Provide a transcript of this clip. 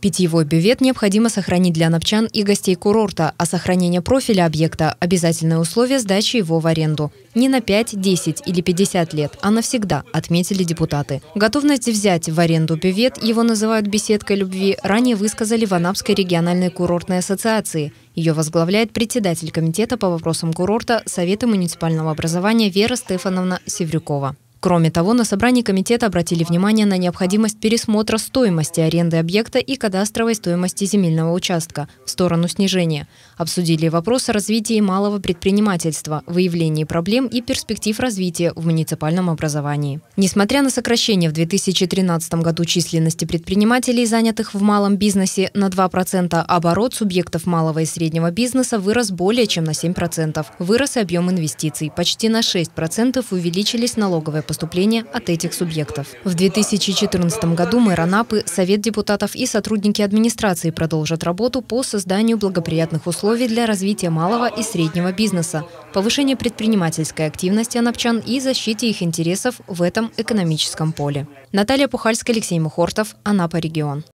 Питьевой бювет необходимо сохранить для анапчан и гостей курорта, а сохранение профиля объекта – обязательное условие сдачи его в аренду. Не на 5, 10 или 50 лет, а навсегда, отметили депутаты. Готовность взять в аренду бювет, его называют «беседкой любви», ранее высказали в Анапской региональной курортной ассоциации. Ее возглавляет председатель комитета по вопросам курорта Совета муниципального образования Вера Стефановна Севрюкова. Кроме того, на собрании комитета обратили внимание на необходимость пересмотра стоимости аренды объекта и кадастровой стоимости земельного участка в сторону снижения. Обсудили вопросы развития малого предпринимательства, выявления проблем и перспектив развития в муниципальном образовании. Несмотря на сокращение в 2013 году численности предпринимателей, занятых в малом бизнесе на 2%, оборот субъектов малого и среднего бизнеса вырос более чем на 7%. Вырос и объем инвестиций. Почти на 6% увеличились налоговые поступления от этих субъектов. В 2014 году мэр Анапы, Совет депутатов и сотрудники администрации продолжат работу по созданию благоприятных условий для развития малого и среднего бизнеса, повышению предпринимательской активности анапчан и защите их интересов в этом экономическом поле. Наталья Пухальская, Алексей Мухортов, Анапа регион.